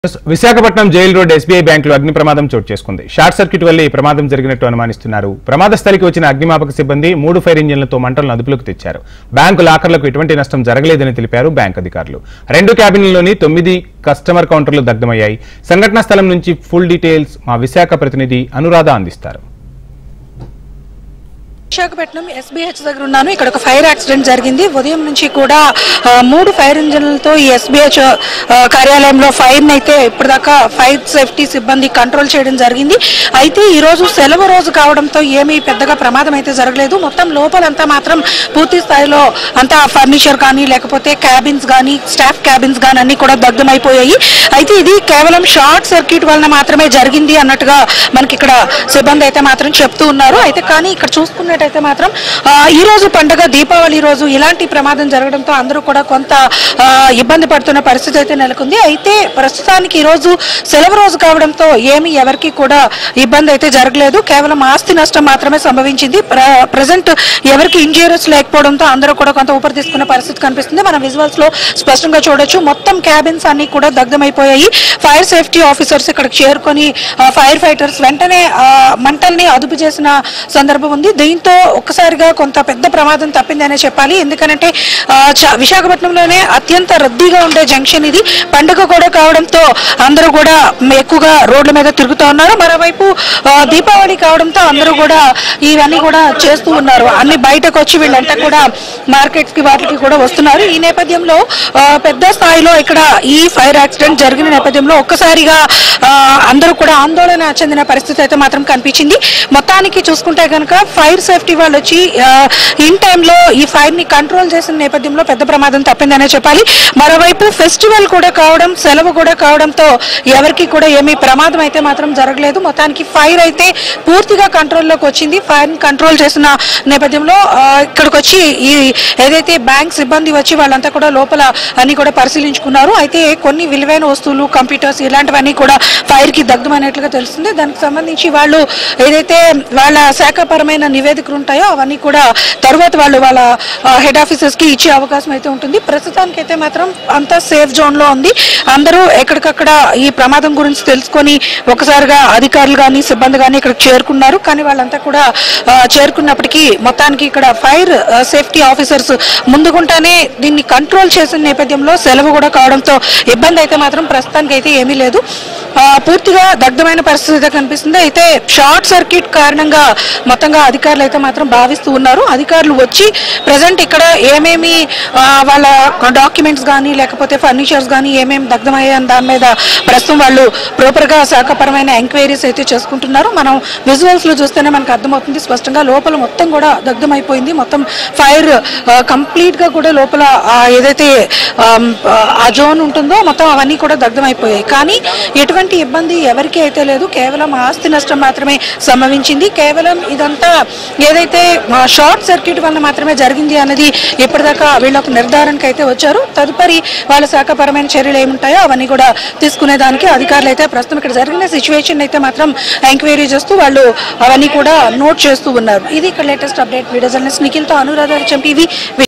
Visakhapatnam jail road SBI బ్యాంకులో అగ్ని ప్రమాదం చోటు చేసుకుంది. షార్ట్ సర్క్యూట్ వల్ల ఈ ప్రమాదం జరిగినట్టు అనుమానిస్తున్నారు. ప్రమాద స్థలికి వచ్చిన అగ్నిమాపక సిబ్బంది 3 ఫైర్ ఇంజిన్లతో మంటలను అదుపులోకి తెచ్చారు. బ్యాంకు లాకర్లకు ఎటువంటి నష్టం జరగలేదని తెలిపారు బ్యాంకు అధికారులు. 2 క్యాబిన్లలోని 9 కస్టమర్ కౌంటర్లు దగ్ధమయ్యాయి. సంఘటనా స్థలం నుంచి ఫుల్ డీటెయిల్స్ మా విశాఖ ప్రతినిధి అనురాధ అందిస్తారు. విశాఖపట్నం ఎస్బీహెచ్ దగ్గర ఉన్నాను. ఇక్కడ ఒక ఫైర్ యాక్సిడెంట్ జరిగింది. ఉదయం నుంచి కూడా 3 ఫైర్ ఇంజిన్లతో ఈ ఎస్బీహెచ్ కార్యాలయంలో ఫైర్ అయితే ఇప్పటిదాకా ఫైర్ సేఫ్టీ సిబ్బంది కంట్రోల్ చేయడం జరిగింది. అయితే ఈ రోజు సెలవు రోజు కావడంతో ఏమీ పెద్దగా ప్రమాదం అయితే జరగలేదు. మొత్తం లోపలంతా మాత్రం పూర్తి స్థాయిలో అంతా ఫర్నిచర్ కానీ లేకపోతే క్యాబిన్స్ కానీ స్టాఫ్ క్యాబిన్స్ కానీ అన్ని కూడా దగ్ధమైపోయాయి. అయితే ఇది కేవలం షార్ట్ సర్క్యూట్ వలన మాత్రమే జరిగింది అన్నట్టుగా మనకి ఇక్కడ సిబ్బంది అయితే మాత్రం చెప్తూ ఉన్నారు. అయితే కానీ ఇక్కడ చూసుకున్నట్టయితే మాత్రం ఈ రోజు పండుగ దీపావళి రోజు ఇలాంటి ప్రమాదం జరగడంతో అందరూ కూడా కొంత ఇబ్బంది పడుతున్న పరిస్థితి అయితే నెలకొంది. అయితే ప్రస్తుతానికి ఈ రోజు సెలవు రోజు కావడంతో ఏమీ ఎవరికి కూడా ఇబ్బంది అయితే జరగలేదు. కేవలం ఆస్తి నష్టం మాత్రమే సంభవించింది. ప్రజెంట్ ఎవరికి ఇంజూరీస్ లేకపోవడంతో అందరూ కూడా కొంత ఊపిరి తీసుకున్న పరిస్థితి కనిపిస్తుంది. మన విజువల్స్ లో స్పష్టంగా చూడొచ్చు. మొత్తం క్యాబిన్స్ అన్ని కూడా దగ్ధమైపోయాయి. ఫైర్ సేఫ్టీ ఆఫీసర్స్ ఇక్కడికి చేరుకొని ఫైర్ ఫైటర్స్ వెంటనే మంటల్ని అదుపు చేసిన సందర్భం ఉంది. దీంతో ఒక్కసారిగా కొంత పెద్ద ప్రమాదం తప్పిందనే చెప్పాలి. ఎందుకంటే విశాఖపట్నంలోనే అత్యంత రద్దీగా ఉండే జంక్షన్ ఇది. పండుగ కూడా కావడంతో అందరూ కూడా ఎక్కువగా రోడ్ల మీద తిరుగుతూ ఉన్నారు. మరోవైపు దీపావళి కావడంతో అందరూ కూడా ఇవన్నీ కూడా చేస్తూ ఉన్నారు. అన్ని బయటకు వచ్చి వీళ్ళంతా కూడా మార్కెట్స్ కి వాటికి కూడా వస్తున్నారు. ఈ నేపథ్యంలో పెద్ద స్థాయిలో ఇక్కడ ఈ ఫైర్ యాక్సిడెంట్ జరిగిన నేపథ్యంలో ఒక్కసారిగా అందరూ కూడా ఆందోళన చెందిన పరిస్థితి అయితే మాత్రం కనిపించింది. మొత్తానికి చూసుకుంటే కనుక ఫైర్ సేఫ్టీ వాళ్ళు వచ్చి ఇన్ టైంలో ఈ ఫైర్ ని కంట్రోల్ చేసిన నేపథ్యంలో పెద్ద ప్రమాదం తప్పిందనే చెప్పాలి. మరోవైపు ఫెస్టివల్ కూడా కావడం, సెలవు కూడా కావడంతో ఎవరికి కూడా ఏమీ ప్రమాదం అయితే మాత్రం జరగలేదు. మొత్తానికి ఫైర్ అయితే పూర్తిగా కంట్రోల్లోకి వచ్చింది. ఫైర్ కంట్రోల్ చేసిన నేపథ్యంలో ఇక్కడికి వచ్చి ఈ ఏదైతే బ్యాంక్ సిబ్బంది వచ్చి వాళ్ళంతా కూడా లోపల అన్ని కూడా పరిశీలించుకున్నారు. అయితే కొన్ని విలువైన వస్తువులు, కంప్యూటర్స్ ఇలాంటివన్నీ కూడా ఫైర్ కి దగ్ధమైనట్లుగా తెలుస్తుంది. దానికి సంబంధించి వాళ్ళు ఏదైతే వాళ్ళ శాఖపరమైన నివేదికలు ఉంటాయో అవన్నీ కూడా తర్వాత వాళ్ళ హెడ్ ఆఫీసర్స్ కి ఇచ్చే అవకాశం అయితే ఉంటుంది. ప్రస్తుతానికి అయితే మాత్రం అంతా సేఫ్ జోన్ లో ఉంది. అందరూ ఎక్కడికక్కడ ఈ ప్రమాదం గురించి తెలుసుకొని ఒకసారిగా అధికారులు కానీ సిబ్బంది కానీ ఇక్కడికి చేరుకున్నారు. కానీ వాళ్ళంతా కూడా చేరుకున్నప్పటికీ మొత్తానికి ఇక్కడ ఫైర్ సేఫ్టీ ఆఫీసర్స్ ముందుకుంటానే దీన్ని కంట్రోల్ చేసిన నేపథ్యంలో సెలవు కూడా కావడంతో ఇబ్బంది అయితే మాత్రం ప్రస్తుతానికి అయితే ఏమీ లేదు. పూర్తిగా దగ్ధమైన పరిస్థితి కనిపిస్తుంది. అయితే షార్ట్ సర్క్యూట్ కారణంగా మొత్తంగా అధికారులు అయితే మాత్రం భావిస్తూ ఉన్నారు. అధికారులు వచ్చి ప్రజెంట్ ఇక్కడ ఏమేమి వాళ్ళ డాక్యుమెంట్స్ కానీ లేకపోతే ఫర్నిచర్స్ కానీ ఏమేమి దగ్ధమయ్యాయని దాని మీద ప్రస్తుతం వాళ్ళు ప్రాపర్ గా శాఖపరమైన ఎంక్వైరీస్ అయితే చేసుకుంటున్నారు. మనం విజువల్స్ లో చూస్తేనే మనకు అర్థమవుతుంది స్పష్టంగా. లోపల మొత్తం కూడా దగ్ధమైపోయింది. మొత్తం ఫైర్ కంప్లీట్ గా కూడా లోపల ఏదైతే ఆ జోన్ ఉంటుందో మొత్తం అవన్నీ కూడా దగ్ధమైపోయాయి. కానీ ఎటువంటి ఇబ్బంది ఎవరికి అయితే లేదు. కేవలం ఆస్తి నష్టం మాత్రమే సంభవించింది. కేవలం ఇదంతా ఏదైతే షార్ట్ సర్క్యూట్ వల్ల మాత్రమే జరిగింది అన్నది ఇప్పటిదాకా వీళ్ళొక నిర్ధారణకు అయితే వచ్చారు. తదుపరి వాళ్ళ శాఖపరమైన చర్యలు ఏముంటాయో అవన్నీ కూడా తీసుకునేదానికి అధికారులు అయితే ప్రస్తుతం ఇక్కడ జరిగిన సిచ్యువేషన్ అయితే మాత్రం ఎంక్వైరీ చేస్తూ వాళ్ళు అవన్నీ కూడా నోట్ చేస్తూ ఉన్నారు. ఇది ఇక్కడ లేటెస్ట్ అప్డేట్. వీడియో జర్నలిస్ట్ నిఖిల్తో అనురాధ, టీవీ.